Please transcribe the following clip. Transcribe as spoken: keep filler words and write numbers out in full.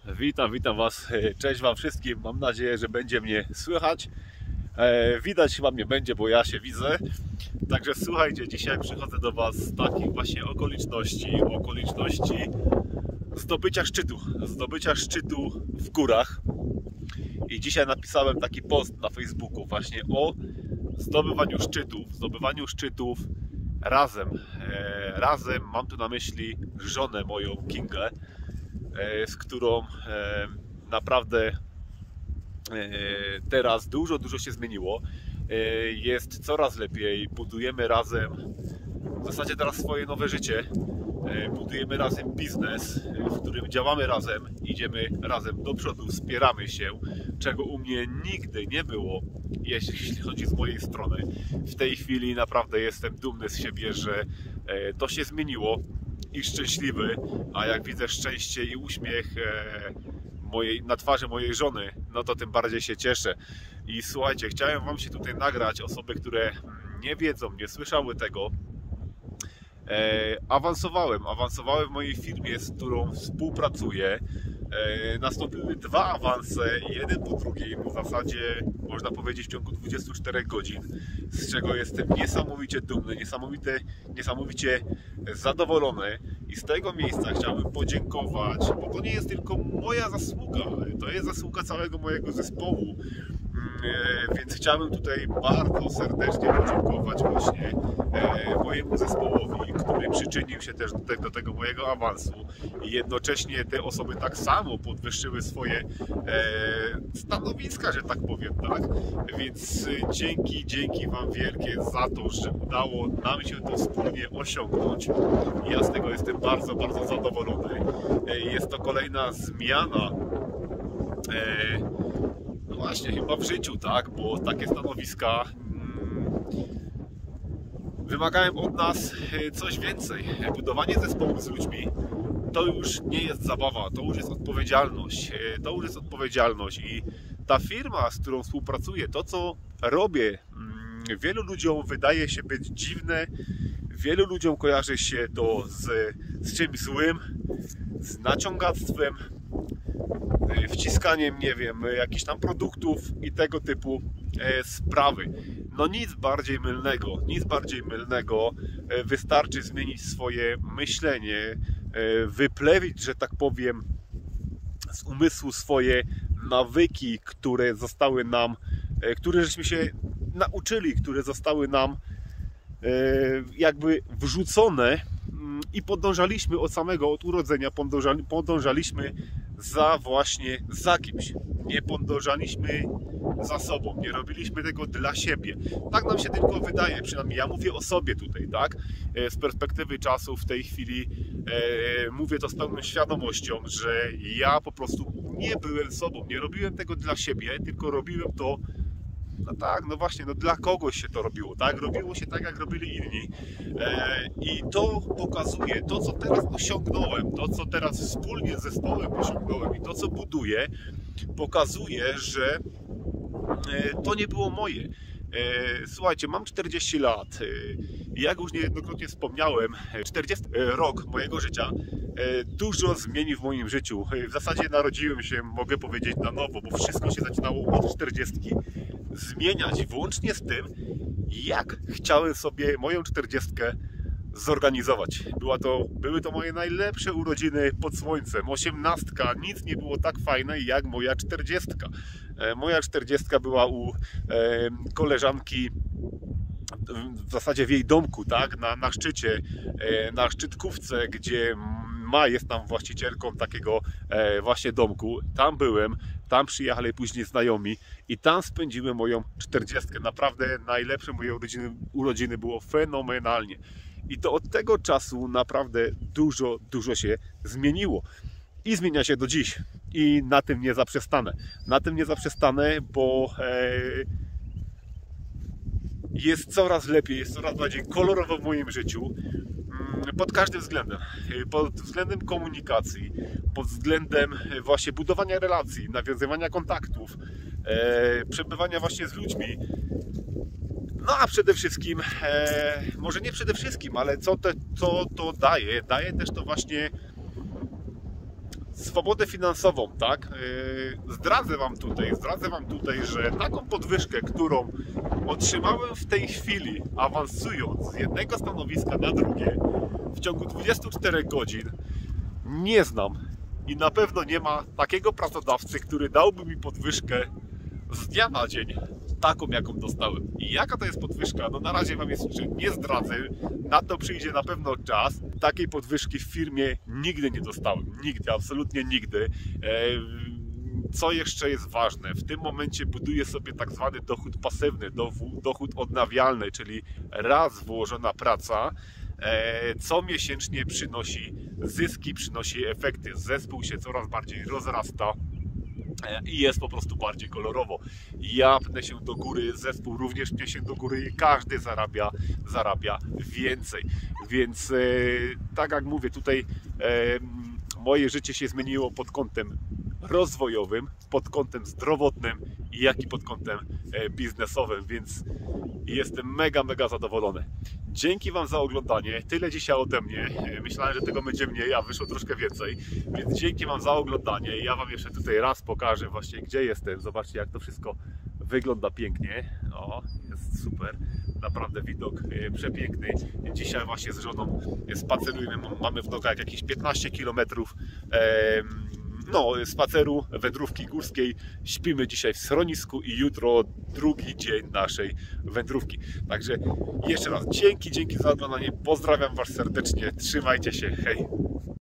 Witam, witam Was. Cześć Wam wszystkim. Mam nadzieję, że będzie mnie słychać. E, widać chyba mnie będzie, bo ja się widzę. Także słuchajcie, dzisiaj przychodzę do Was z takich właśnie okoliczności, okoliczności zdobycia szczytu. Zdobycia szczytu w górach. I dzisiaj napisałem taki post na Facebooku właśnie o zdobywaniu szczytów, zdobywaniu szczytów razem. E, razem mam tu na myśli żonę moją, Kingę, z którą naprawdę teraz dużo, dużo się zmieniło. Jest coraz lepiej, budujemy razem w zasadzie teraz swoje nowe życie. Budujemy razem biznes, w którym działamy razem, idziemy razem do przodu, wspieramy się, czego u mnie nigdy nie było, jeśli chodzi z mojej strony. W tej chwili naprawdę jestem dumny z siebie, że to się zmieniło i szczęśliwy, a jak widzę szczęście i uśmiech mojej, na twarzy mojej żony, no to tym bardziej się cieszę. I słuchajcie, chciałem Wam się tutaj nagrać, osoby, które nie wiedzą, nie słyszały tego. E, awansowałem, awansowałem w mojej firmie, z którą współpracuję. E, nastąpiły dwa awanse, jeden po drugim, w zasadzie można powiedzieć w ciągu dwudziestu czterech godzin, z czego jestem niesamowicie dumny, niesamowicie, niesamowicie zadowolony. I z tego miejsca chciałbym podziękować, bo to nie jest tylko moja zasługa, to jest zasługa całego mojego zespołu. Więc chciałbym tutaj bardzo serdecznie podziękować właśnie mojemu zespołowi, który przyczynił się też do tego, do tego mojego awansu i jednocześnie te osoby tak samo podwyższyły swoje stanowiska, że tak powiem, tak? Więc dzięki, dzięki Wam wielkie za to, że udało nam się to wspólnie osiągnąć. Ja z tego jestem bardzo, bardzo zadowolony. Jest to kolejna zmiana no właśnie, chyba w życiu, tak, bo takie stanowiska hmm, wymagają od nas coś więcej. Budowanie zespołu z ludźmi to już nie jest zabawa, to już jest odpowiedzialność, to już jest odpowiedzialność i ta firma, z którą współpracuję, to co robię, hmm, wielu ludziom wydaje się być dziwne, wielu ludziom kojarzy się to z, z czymś złym, z naciągactwem, wciskaniem, nie wiem, jakichś tam produktów i tego typu e, sprawy. No nic bardziej mylnego, nic bardziej mylnego. E, wystarczy zmienić swoje myślenie, e, wyplewić, że tak powiem, z umysłu swoje nawyki, które zostały nam, e, które żeśmy się nauczyli, które zostały nam e, jakby wrzucone i podążaliśmy od samego, od urodzenia, podążali, podążaliśmy za właśnie za kimś. Nie podążaliśmy za sobą, nie robiliśmy tego dla siebie. Tak nam się tylko wydaje, przynajmniej ja mówię o sobie tutaj, tak? Z perspektywy czasu w tej chwili e, mówię to z pełną świadomością, że ja po prostu nie byłem sobą, nie robiłem tego dla siebie, tylko robiłem to no tak, no właśnie, no dla kogoś się to robiło, tak? Robiło się tak, jak robili inni. E, I to pokazuje, to co teraz osiągnąłem, to co teraz wspólnie z zespołem osiągnąłem i to co buduję, pokazuje, że e, to nie było moje. E, słuchajcie, mam czterdzieści lat i e, jak już niejednokrotnie wspomniałem, czterdziesty rok mojego życia e, dużo zmieni w moim życiu. E, w zasadzie narodziłem się, mogę powiedzieć, na nowo, bo wszystko się zaczynało od czterdziestki. Zmieniać włącznie z tym, jak chciałem sobie moją czterdziestkę zorganizować. Była to, były to moje najlepsze urodziny pod słońcem. Osiemnastka, nic nie było tak fajne jak moja czterdziestka. Moja czterdziestka była u e, koleżanki w zasadzie w jej domku, tak, na, na szczycie, e, na szczytkówce, gdzie ma jest tam właścicielką takiego e, właśnie domku. Tam byłem, tam przyjechali później znajomi i tam spędziłem moją czterdziestkę. Naprawdę najlepsze moje urodziny, urodziny było fenomenalnie. I to od tego czasu naprawdę dużo, dużo się zmieniło. I zmienia się do dziś. I na tym nie zaprzestanę. Na tym nie zaprzestanę, bo e, jest coraz lepiej, jest coraz bardziej kolorowo w moim życiu. Pod każdym względem. Pod względem komunikacji, pod względem właśnie budowania relacji, nawiązywania kontaktów, e, przebywania właśnie z ludźmi. No a przede wszystkim, e, może nie przede wszystkim, ale co, te, co to daje? Daje też to właśnie swobodę finansową, tak? Zdradzę Wam tutaj, zdradzę Wam tutaj, że taką podwyżkę, którą otrzymałem w tej chwili, awansując z jednego stanowiska na drugie w ciągu dwudziestu czterech godzin, nie znam i na pewno nie ma takiego pracodawcy, który dałby mi podwyżkę z dnia na dzień, taką jaką dostałem. I jaka to jest podwyżka? No na razie Wam jeszcze nie zdradzę, na to przyjdzie na pewno czas. Takiej podwyżki w firmie nigdy nie dostałem, nigdy, absolutnie nigdy. Co jeszcze jest ważne? W tym momencie buduję sobie tak zwany dochód pasywny, dochód odnawialny, czyli raz włożona praca co miesięcznie przynosi zyski, przynosi efekty. Zespół się coraz bardziej rozrasta i jest po prostu bardziej kolorowo. Ja pnę się do góry, zespół również pnie się do góry i każdy zarabia, zarabia więcej. Więc e, tak jak mówię, tutaj e, moje życie się zmieniło pod kątem rozwojowym, pod kątem zdrowotnym, jak i pod kątem e, biznesowym, więc jestem mega, mega zadowolony. Dzięki Wam za oglądanie. Tyle dzisiaj ode mnie. Myślałem, że tego będzie mniej, a wyszło troszkę więcej. Więc dzięki Wam za oglądanie. Ja Wam jeszcze tutaj raz pokażę właśnie, gdzie jestem. Zobaczcie, jak to wszystko wygląda pięknie. O, jest super. Naprawdę widok przepiękny. Dzisiaj właśnie z żoną spacerujemy. Mamy w nogach jakieś piętnaście kilometrów. No, spaceru, wędrówki górskiej. Śpimy dzisiaj w schronisku i jutro drugi dzień naszej wędrówki. Także jeszcze raz dzięki, dzięki za oglądanie. Pozdrawiam Was serdecznie. Trzymajcie się. Hej!